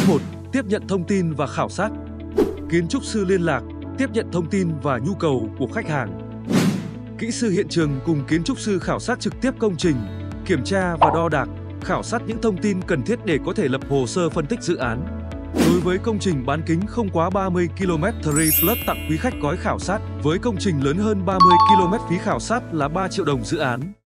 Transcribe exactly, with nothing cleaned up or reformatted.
một. Tiếp nhận thông tin và khảo sát. Kiến trúc sư liên lạc, tiếp nhận thông tin và nhu cầu của khách hàng. Kỹ sư hiện trường cùng kiến trúc sư khảo sát trực tiếp công trình, kiểm tra và đo đạc, khảo sát những thông tin cần thiết để có thể lập hồ sơ phân tích dự án. Đối với công trình bán kính không quá ba mươi ki lô mét, Three Plus tặng quý khách gói khảo sát với công trình lớn hơn ba mươi ki lô mét, phí khảo sát là ba triệu đồng dự án.